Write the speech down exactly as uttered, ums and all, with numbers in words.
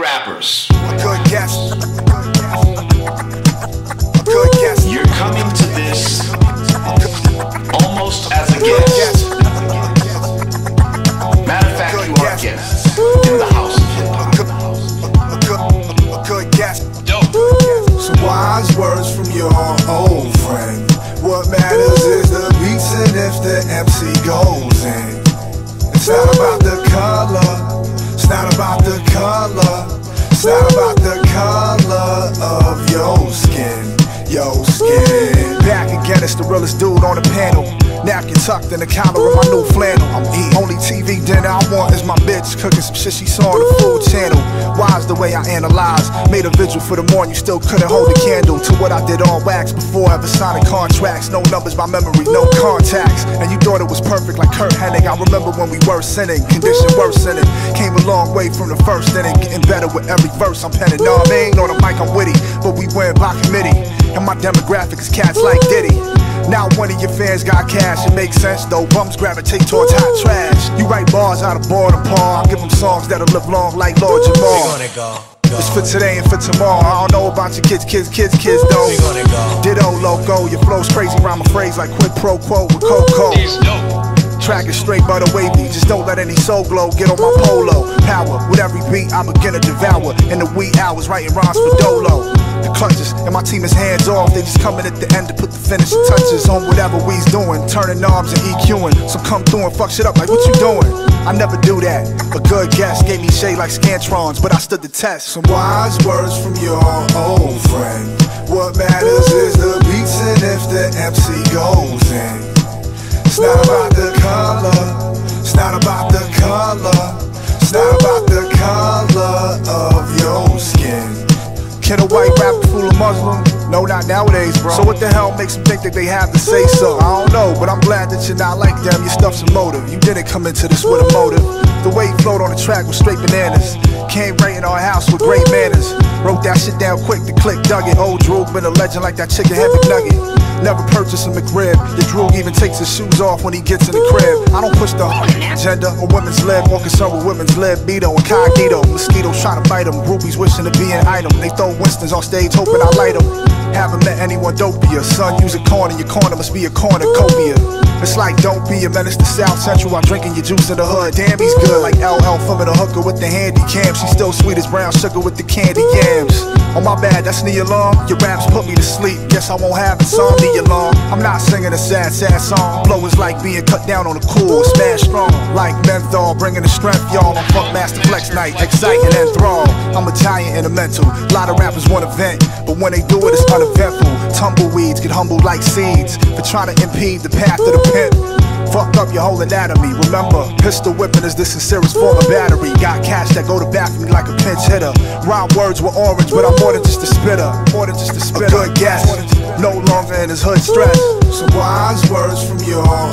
rappers. Good guess. Good guess. You're coming to this almost as a guest. Matter of fact, you are guests in the house of hip hop. Good guess. Dope. Some wise words from your old friend. What matters is the beats and if the M C goes in. It's not about the color. It's not about the color. It's not about the color of your skin. Your skin. Back again, it's the realest dude on the panel. Napkin tucked in the collar of my new flannel. I'm eating. Only T V dinner I want is my bitch cooking some shit she saw on the Food Channel. Wise the way I analyze. Made a vigil for the morning, you still couldn't hold a candle to what I did on wax before ever signing contracts. No numbers by memory, no contacts. And you thought it was perfect like Kurt Hennig. I remember when we were sinning, condition worsening. Came a long way from the first inning, getting better with every verse I'm penning. No, I mean, on the mic I'm witty, but we win by committee. And my demographic is cats like Diddy. Now one of your fans got cash, it makes sense though. Bums gravitate towards hot trash. You write bars out of boredom, Paul. I give them songs that'll live long like Lord Jamal. We gonna go, go. It's for today and for tomorrow. I don't know about your kids, kids, kids, kids though. We gonna go. Ditto, loco. Your flow's crazy, rhyme a phrase like quid pro quo with Coco. It's dope. Track is straight butter wavy, just don't let any soul glow get on my polo. Power, with every beat I begin to devour. In the wee hours, writing rhymes for Dolo. The clutches, and my team is hands off. They just coming at the end to put the finishing touches on whatever we's doing. Turning knobs and EQing, so come through and fuck shit up like what you doing? I never do that, a good guess gave me shade like Scantrons, but I stood the test. Some wise words from your old friend. What matters is the beats and if the M C goes in. It's not about the color, it's not about the color, it's not about the color of your skin. Can a white rapper fool a Muslim? No, not nowadays, bro. So what the hell makes them think that they have to say so? I don't know, but I'm glad that you're not like them. Your stuff's a motive. You didn't come into this with a motive. The way you flowed on the track was straight bananas. Came right in our house with great manners. Wrote that shit down quick to click, dug it. Old Drew been a legend like that chicken head McNugget. Never purchased a McRib. Your Drew even takes his shoes off when he gets in the crib. I don't push the agenda or women's lib or concern with women's lib. Beto incognito, mosquitoes trying to bite them. Groupies wishing to be an item. They throw Winston's on stage hoping I light them. Haven't met anyone dopier. Son, use a corner, your corner must be a cornucopia. It's like don't be a menace to South Central while drinking your juice in the hood. Damn, he's good like L L thumbing a hooker with the handy cam. She's still sweet as brown sugar with the candy yams. Oh my bad, that's the alarm. Your raps put me to sleep. Guess I won't have insomnia long. I'm not singing a sad, sad song. Flow is like being cut down on a cool, smash strong. Like menthol, bringing the strength, y'all. On Funkmaster Flex night, exciting and enthralled. I'm a giant in a mental. A lot of rappers want to vent, but when they do it, it's uneventful. Tumbleweeds get humbled like seeds for trying to impede the path of the pimp. Fuck up your whole anatomy. Remember, pistol whipping is the sincerest form of battery. Got cash that go to bat for me like a pinch hitter. Rhyme words with orange, but I'm more than just a spitter. More than just a spitter. A good guess, no longer in his hood stress. Some wise words from your